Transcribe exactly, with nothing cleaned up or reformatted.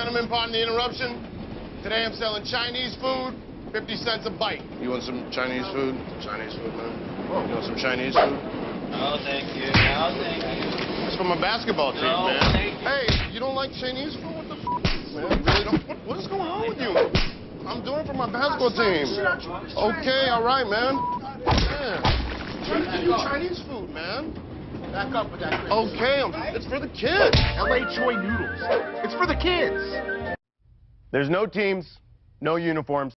gentlemen, pardon the interruption. Today I'm selling Chinese food, fifty cents a bite. You want some Chinese food? Chinese food, man. You want some Chinese food? No, thank you. No, thank you. It's for my basketball team, No, man. thank you. Hey, you don't like Chinese food? What the f***, man? You really don't? What, what is going on with you? I'm doing it for my basketball team. Okay, all right, man. Man, trying to give you Chinese food, man. Back up with that. Okay, I'm, it's for the kids. L A Choi noodles. It's for the kids. There's no teams, no uniforms.